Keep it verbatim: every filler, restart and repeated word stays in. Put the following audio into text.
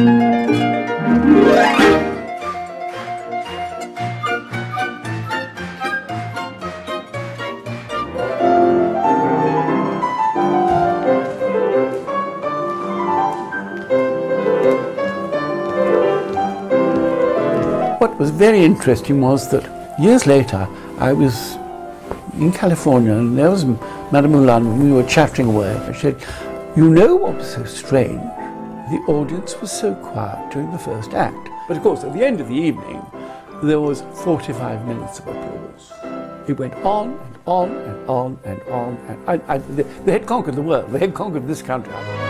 What was very interesting was that years later I was in California and there was Madame Moulin and we were chattering away. She said, "You know what was so strange? The audience was so quiet during the first act." But of course, at the end of the evening, there was forty-five minutes of applause. It went on and on and on and on. And I, I, they, they had conquered the world. They had conquered this country.